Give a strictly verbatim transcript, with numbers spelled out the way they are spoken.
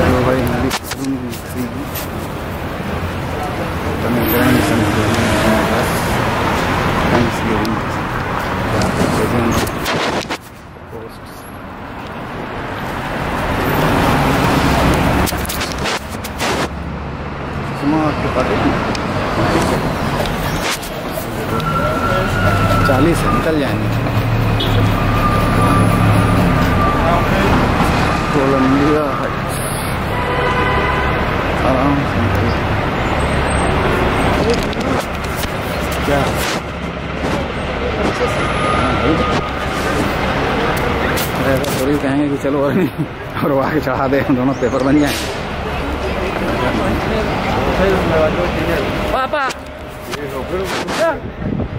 तो भाई हमारी चालीस है, निकल जाएंगे। कोलंबिया हाइट्स आराम से क्या थोड़ी कहेंगे कि चलो और नहीं और वो आगे चढ़ा दे, हम दोनों पेपर बन जाए। पापा